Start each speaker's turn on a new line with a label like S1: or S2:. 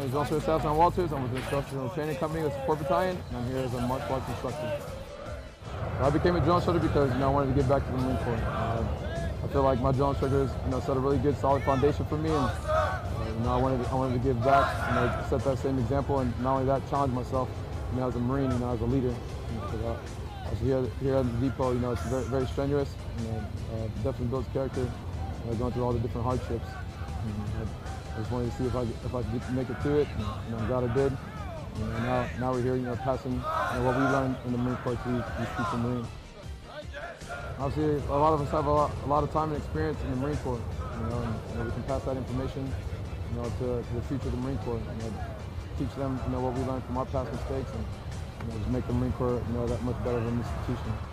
S1: is Drill Instructor Sebastian Walters. I'm with the Instructional Training Company, the Support Battalion, and I'm here as a martial arts instructor. So I became a drill instructor because I wanted to give back to the Marine Corps. I feel like my drill instructors set a really good, solid foundation for me, and I wanted to give back, set that same example, and not only that, challenge myself, as a Marine, as a leader. As here at the depot, it's very, very strenuous, definitely builds character, going through all the different hardships. I just wanted to see if I could make it through it, and I'm glad I did. Now we're here, passing what we learned in the Marine Corps to these future Marines. Obviously, a lot of us have a lot of time and experience in the Marine Corps, and we can pass that information, to the future of the Marine Corps. Teach them, what we learned from our past mistakes, and just make the Marine Corps, that much better of an institution.